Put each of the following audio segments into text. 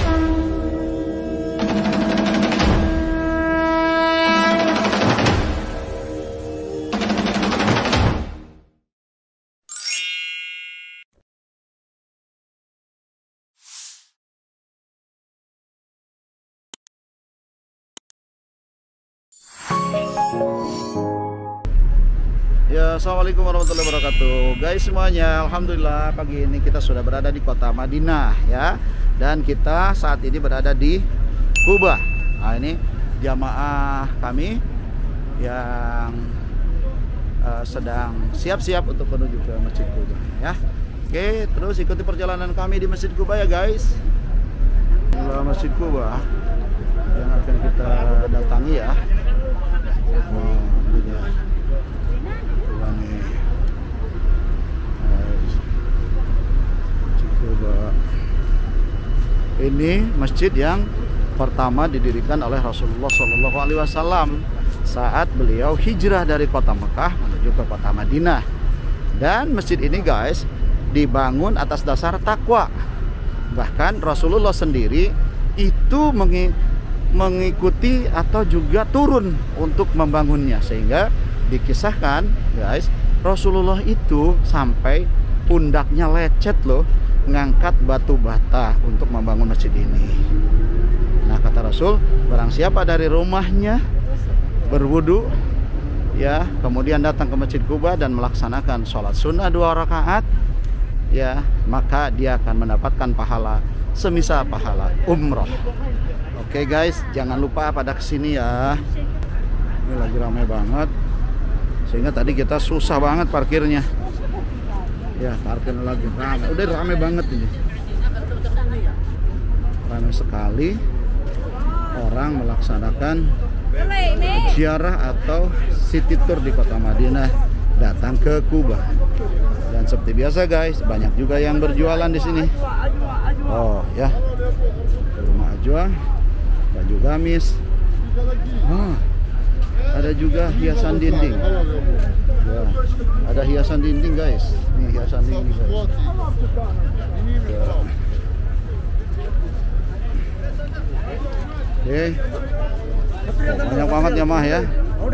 Ya, assalamualaikum warahmatullahi wabarakatuh, guys semuanya. Alhamdulillah pagi ini kita sudah berada di kota Madinah ya, dan kita saat ini berada di Kuba. Nah, ini jamaah kami yang sedang siap-siap untuk menuju ke Masjid Kuba ya. Oke, terus ikuti perjalanan kami di Masjid Kuba ya guys. Inilah Masjid Kuba yang akan kita datangi ya. Ini dia. Ini masjid yang pertama didirikan oleh Rasulullah SAW saat beliau hijrah dari kota Mekah menuju ke kota Madinah. Dan masjid ini guys dibangun atas dasar takwa. Bahkan Rasulullah sendiri itu mengikuti atau juga turun untuk membangunnya, sehingga dikisahkan guys Rasulullah itu sampai pundaknya lecet loh ngangkat batu bata untuk membangun masjid ini. Nah, kata Rasul, barang siapa dari rumahnya berwudu ya, kemudian datang ke Masjid Kuba dan melaksanakan sholat sunnah 2 rakaat ya, maka dia akan mendapatkan pahala semisal pahala umroh. Oke guys, jangan lupa pada kesini ya. Ini lagi ramai banget, sehingga tadi kita susah banget parkirnya. Ya, parkir lagi ramai. Udah ramai banget ini. Ramai sekali orang melaksanakan ziarah atau city tour di kota Madinah, datang ke Kuba. Dan seperti biasa guys, banyak juga yang berjualan di sini. Oh ya, rumah ajwa, baju gamis. Ada juga hiasan dinding. Ya, ada hiasan dinding guys. Nih hiasan dinding guys. Ya. Oke. Banyak banget ya mah ya.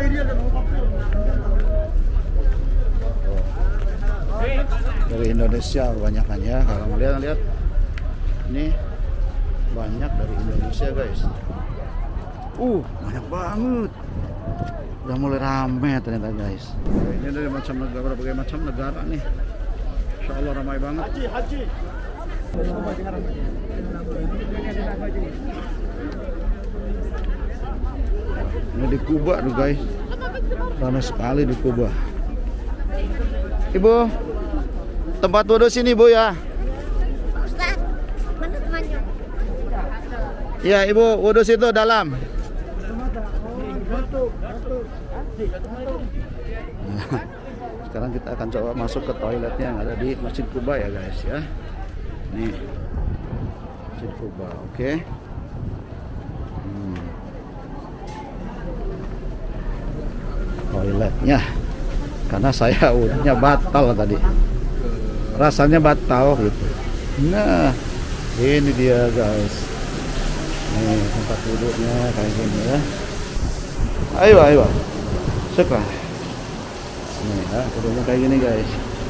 Dari Indonesia kebanyakan ya. Kalau melihat ini banyak dari Indonesia guys. Banyak banget. Udah mulai rame ternyata guys. Ini dari macam negara, berbagai macam negara nih. Insya Allah ramai banget. Ini di Kuba tuh guys, ramai sekali di Kuba. Ibu, tempat wudhu sini bu ya. Ustaz, mana temannya? Ya ibu, wudhu situ dalam. Sekarang kita akan coba masuk ke toiletnya yang ada di Masjid Kuba ya guys ya. Nih Masjid Kuba, oke. Toiletnya, karena saya wudhunya batal tadi, rasanya batal gitu. Nah ini dia guys, nih tempat wudhunya kayak gini ya. Ayo suka. Nih ya, wudhunya kayak gini guys.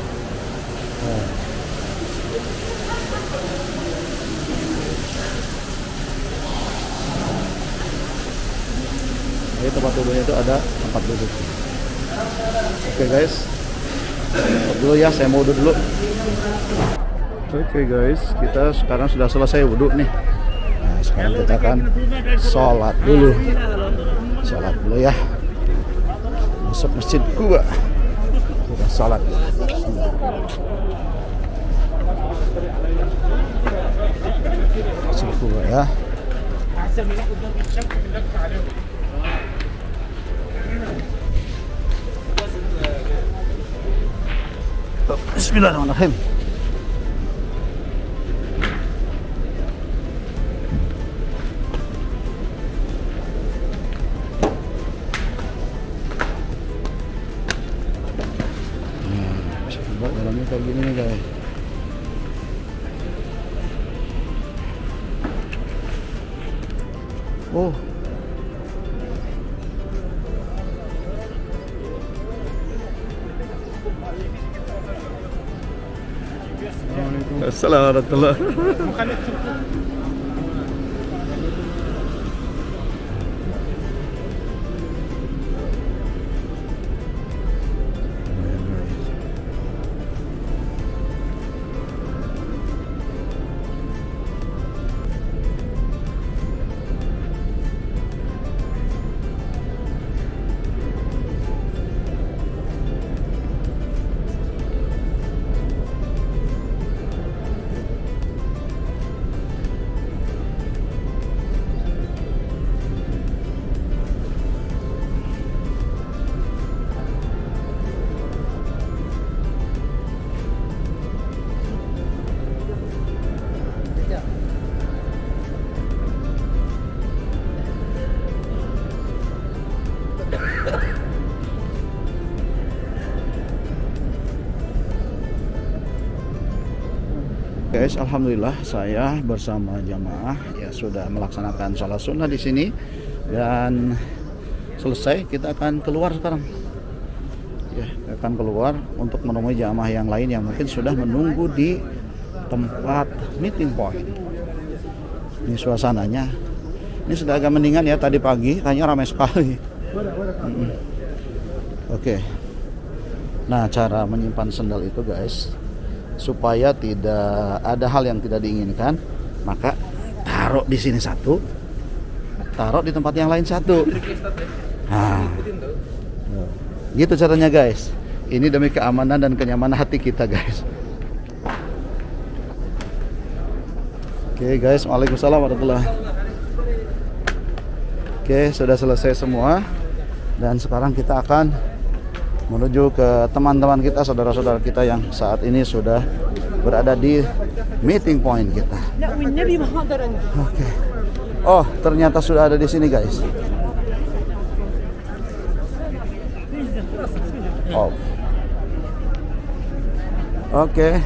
Jadi tempat wudhunya itu ada tempat duduk. Oke guys, dulu ya, saya mau wudhu dulu. Oke guys, kita sekarang sudah selesai wudhu nih. Nah, sekarang kita akan sholat dulu. Sholat dulu ya. Masuk Masjid Kuba. Kita sholat. Masjid Kuba ya. Bismillahirrahmanirrahim. Bisa coba dalamnya kayak gini nih guys. Oh. Assalamualaikum warahmatullahi wabarakatuh. Guys, alhamdulillah saya bersama jamaah ya sudah melaksanakan sholat sunnah di sini dan selesai. Kita akan keluar sekarang. Ya, akan keluar untuk menemui jamaah yang lain yang mungkin sudah menunggu di tempat meeting point. Ini suasananya. Ini sudah agak mendingan ya, tadi pagi kayaknya ramai sekali. Oke. Nah, cara menyimpan sendal itu guys, supaya tidak ada hal yang tidak diinginkan, maka taruh di sini satu, taruh di tempat yang lain satu. Nah, gitu caranya guys. Ini demi keamanan dan kenyamanan hati kita guys. Oke guys, waalaikumsalam warahmatullahi. Oke, sudah selesai semua dan sekarang kita akan menuju ke teman-teman kita, saudara-saudara kita yang saat ini sudah berada di meeting point kita. Oke. Oh, ternyata sudah ada di sini, guys. Oh. Oke.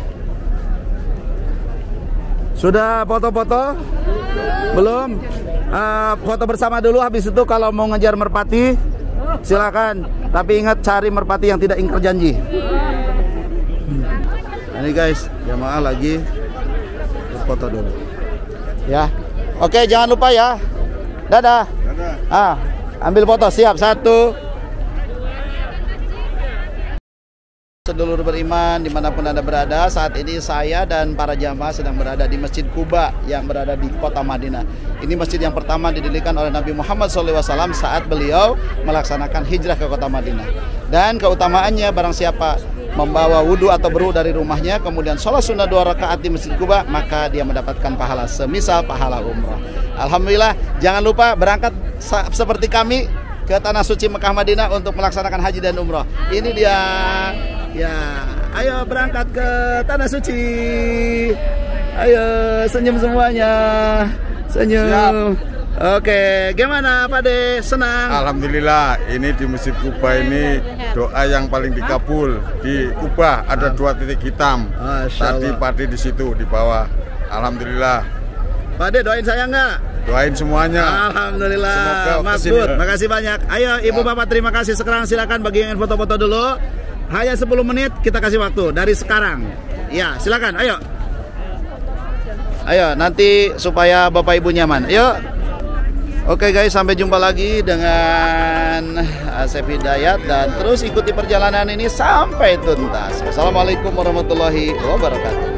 Sudah foto-foto? Belum? Foto bersama dulu, habis itu kalau mau ngejar merpati silakan, tapi ingat cari merpati yang tidak ingkar janji. Ini guys, jamaah lagi berfoto dulu. Ya, oke, jangan lupa ya. Dadah. Ambil foto, siap, 1. Sedulur beriman dimanapun Anda berada, saat ini saya dan para jamaah sedang berada di Masjid Quba yang berada di kota Madinah. Ini masjid yang pertama didirikan oleh Nabi Muhammad SAW saat beliau melaksanakan hijrah ke kota Madinah. Dan keutamaannya, barang siapa membawa wudhu atau berwudhu dari rumahnya, kemudian sholat sunnah 2 rakaat di Masjid Quba, maka dia mendapatkan pahala semisal pahala umrah. Alhamdulillah, jangan lupa berangkat seperti kami ke Tanah Suci Mekah Madinah untuk melaksanakan haji dan umrah. Ini dia. Ya, ayo berangkat ke Tanah Suci. Ayo, senyum semuanya. Senyum. Siap. Oke, gimana Pak De? Senang? Alhamdulillah, ini di Masjid Quba ini doa yang paling dikabul. Di Quba ada 2 titik hitam. Tadi Pak De di situ di bawah. Alhamdulillah. Pak De, doain saya nggak? Doain semuanya. Alhamdulillah. Makbul. Makasih banyak. Ayo Ibu Bapak, terima kasih. Sekarang silakan bagi yang foto-foto dulu. Hanya 10 menit kita kasih waktu dari sekarang. Ya, silakan. Ayo. Ayo, nanti supaya Bapak Ibu nyaman. Ayo. Oke guys, sampai jumpa lagi dengan Asep Hidayat dan terus ikuti perjalanan ini sampai tuntas. Wassalamualaikum warahmatullahi wabarakatuh.